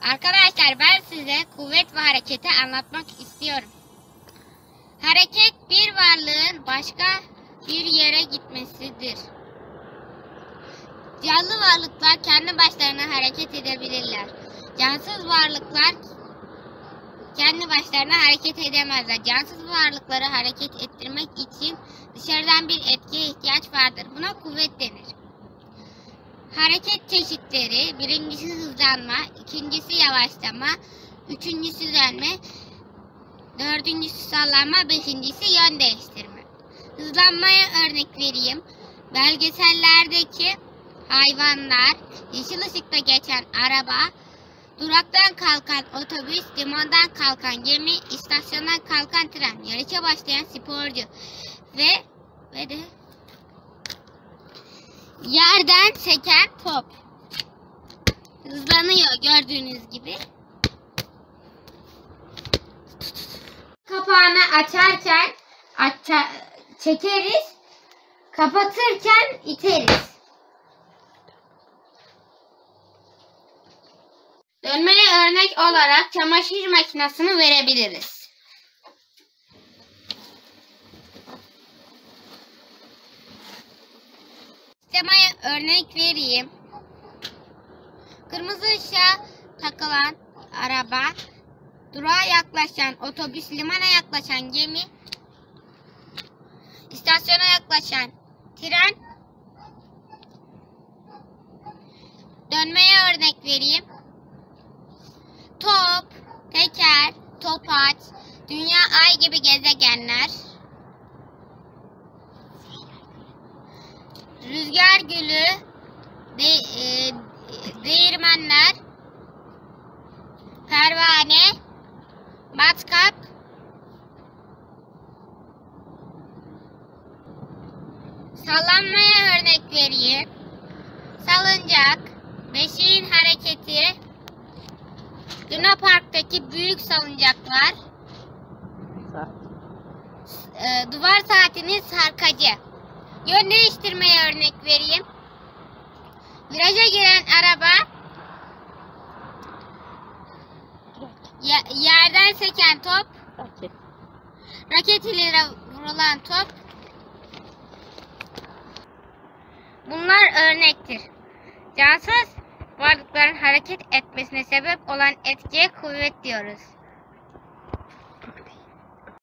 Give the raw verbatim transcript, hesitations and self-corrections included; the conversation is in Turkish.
Arkadaşlar ben size kuvvet ve hareketi anlatmak istiyorum. Hareket bir varlığın başka bir yere gitmesidir. Canlı varlıklar kendi başlarına hareket edebilirler. Cansız varlıklar kendi başlarına hareket edemezler. Cansız varlıkları hareket ettirmek için dışarıdan bir etkiye ihtiyaç vardır. Buna kuvvet denir. Hareket çeşitleri: birincisi hızlanma, ikincisi yavaşlama, üçüncüsü dönme, dördüncüsü sallanma, beşincisi yön değiştirme. Hızlanmaya örnek vereyim. Belgesellerdeki hayvanlar, yeşil ışıkta geçen araba, duraktan kalkan otobüs, limandan kalkan gemi, istasyondan kalkan tren, yarışa başlayan sporcu ve ve de yerden seken top. Hızlanıyor gördüğünüz gibi. Kapağını açarken aça, çekeriz, kapatırken iteriz. Dönmeye örnek olarak çamaşır makinesini verebiliriz. Sistemaya örnek vereyim. Kırmızı ışığa takılan araba, durağa yaklaşan otobüs, limana yaklaşan gemi, istasyona yaklaşan tren. Dönmeye örnek vereyim. Top, teker, topaç, dünya, ay gibi gezegenler. Rüzgar gülü, de, e, değirmenler, pervane, matkap, sallanmaya örnek vereyim. Salıncak, beşiğin hareketi, Luna Park'taki büyük salıncaklar, e, duvar saatinin sarkacı. Yön değiştirmeye örnek vereyim. Viraja giren araba, yerden seken top, raket, raket ile vurulan top. Bunlar örnektir. Cansız varlıkların hareket etmesine sebep olan etkiye kuvvet diyoruz.